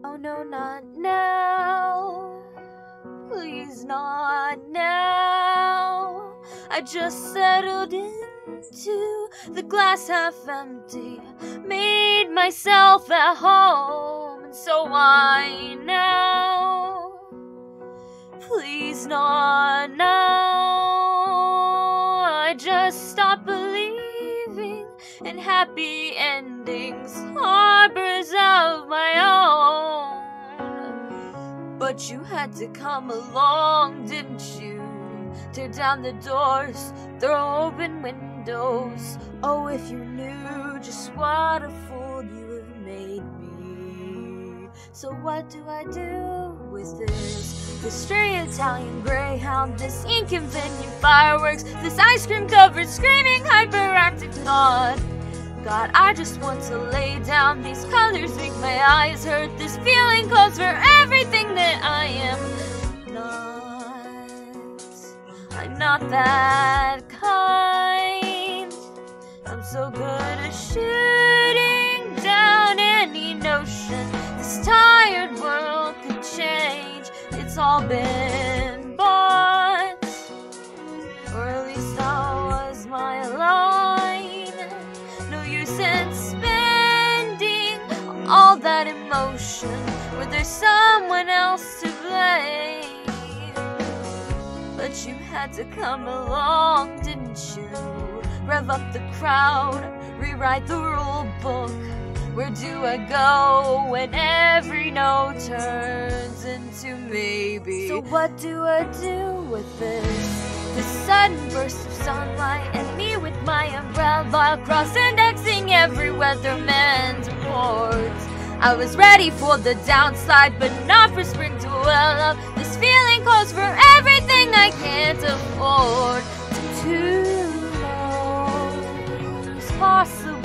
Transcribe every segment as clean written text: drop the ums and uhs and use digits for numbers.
Oh no, not now. Please not now. I just settled into the glass half empty, made myself at home, and so why now? Please not now. I just stopped believing in happy endings, harbors of my own. But you had to come along, didn't you? Tear down the doors, throw open windows. Oh, if you knew just what a fool you have made me. So what do I do with this? This stray Italian Greyhound, this inconvenient fireworks, this ice cream covered screaming hyperactive thought. God, I just want to lay down. These colors make my eyes hurt. This feeling calls for everything that I am not. I'm not that kind. I'm so good at shooting down any notion this tired world could change. It's all been bought, or at least that was my line. No use in spending all that emotion where there's someone else to blame. But you had to come along, didn't you? Rev up the crowd, rewrite the rule book. Where do I go when every no turns into maybe? So what do I do with this? This sudden burst of sunlight and me with my umbrella, cross-indexing every weatherman's reports. I was ready for the downslide, but not for spring to well up. This feeling calls for everything I can't afford. To knows possible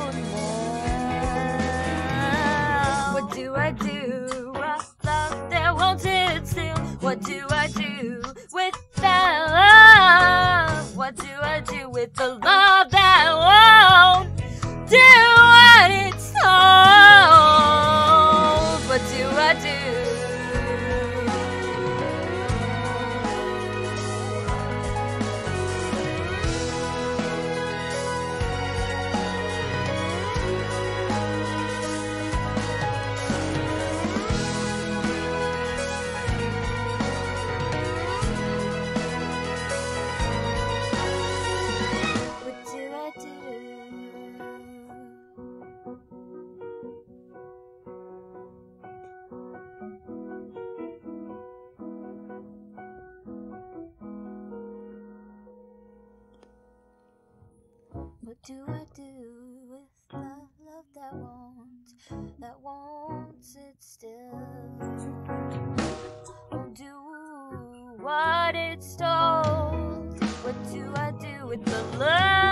now. What do I do? Love that won't sit still. What do I do with that love? What do I do with the love that won't do what it's told? What do I do? What do I do with the love that won't sit still? Won't do what it's told. What do I do with the love